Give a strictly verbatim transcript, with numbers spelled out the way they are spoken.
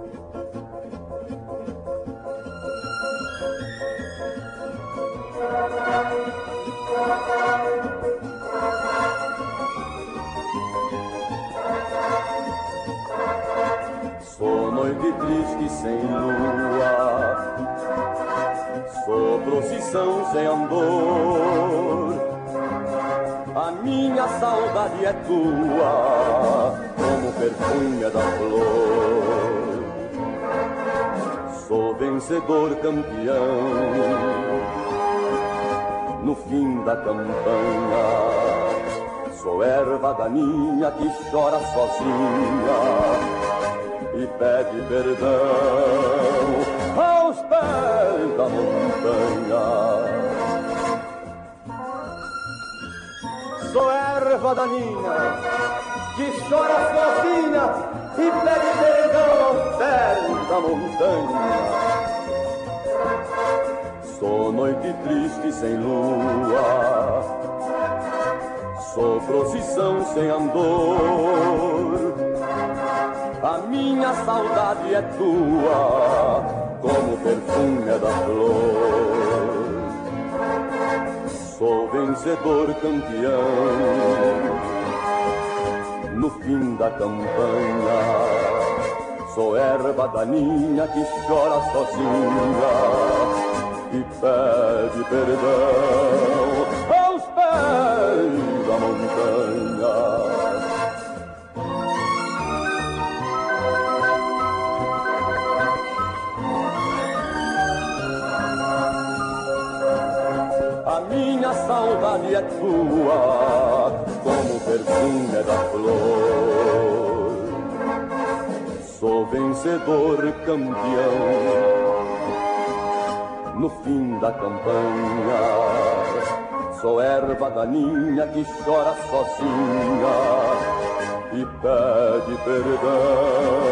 Sou noite triste sem lua, sou procissão sem andor. A minha saudade é tua, como o perfume é da flor. Sou vencedor campeão, no fim da campanha. Sou erva daninha que chora sozinha e pede perdão aos pés da montanha. Sou erva daninha que chora sozinha e pede perdão aos pés da montanha. Sou noite triste sem lua, sou procissão sem andor. A minha saudade é tua, como o perfume é da flor. Sou vencedor campeão, no fim da campanha. Sou erva daninha que chora sozinha e pede perdão aos pés da montanha. A minha saudade é tua, como o perfume é da flor. Sou vencedor campeão, no fim da campanha. Sou erva daninha que chora sozinha e pede perdão